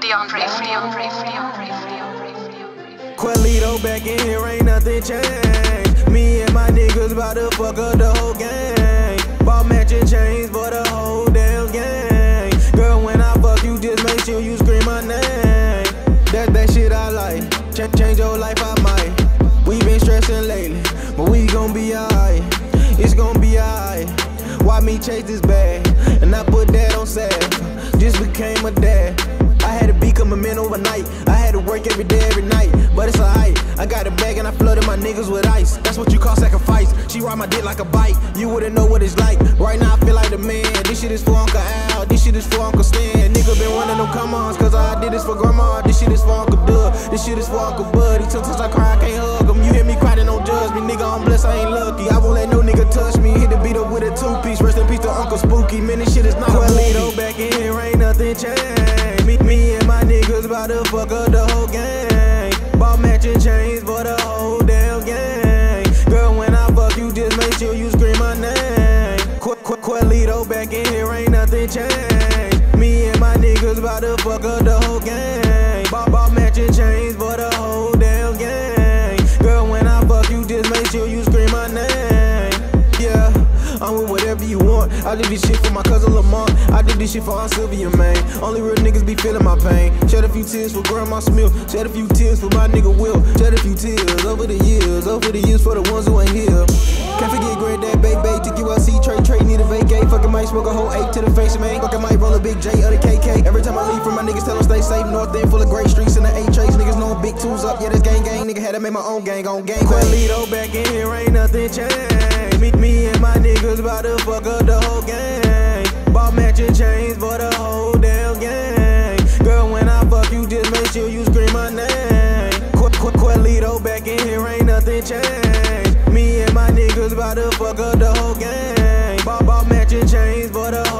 Qualito back in here, ain't nothing changed. Me and my niggas bout to fuck up the whole gang. Bought matching chains for the whole damn gang. Girl, when I fuck you, just make sure you scream my name. That shit I like. Change your life, I might. We been stressing lately, but we gon' be alright. It's gon' be alright. Why me chase this bag? And I put that on sad. Just became a dad. I had to become a man overnight. I had to work every day, every night. But it's alright. I got a bag and I flooded my niggas with ice. That's what you call sacrifice. She ride my dick like a bike. You wouldn't know what it's like. Right now I feel like the man. This shit is for Uncle Al. This shit is for Uncle Stan. Nigga been wanting them come-ons, cause I did this for grandma. This shit is for Uncle Doug. This shit is for Uncle Bud. He took since I cry, I can't hug him. You hear me cry, then don't judge me. Nigga, I'm blessed, I ain't lucky. I won't let no nigga touch me. Hit the beat up with a two-piece. Rest in peace to Uncle Spooky. Man, this shit is not Qualito back in here, ain't nothing changed. Me and my niggas bout to fuck up the whole gang. Bought matching chains for the whole damn gang. Girl, when I fuck you, just make sure you scream my name. Qualito back in here, ain't nothing changed. Me and my niggas bout to fuck up the whole gang. Bought matching chains for the whole damn gang. Girl, when I fuck you, just make sure you scream my name. Yeah, I'm with whatever you want. I did this shit for my cousin Lamont. I did this shit for Aunt Sylvia, man. Only real niggas be feeling my pain. Shed a few tears for Grandma Smith. Shed a few tears for my nigga Will. Shed a few tears over the years for the ones who ain't here. Can't forget Granddad Baby, took you out, see Trey, need a vacate. Fucking might smoke a whole 8 to the face, man. Fucking might roll a big J of the KK. Every time I leave from my niggas, tell them stay safe. North end full of great streets and the 8 trace. Niggas know big tools up, yeah, this gang. Nigga had to make my own gang on gang. Qualito back in here, ain't nothing changed. Me and my niggas bout to fuck up the whole gang. Bought matching chains for the whole damn gang. Girl, when I fuck you, just make sure you scream my name. Qualito back in here, ain't nothing changed. Me and my niggas bout to fuck up the whole gang. Bought matching chains for the whole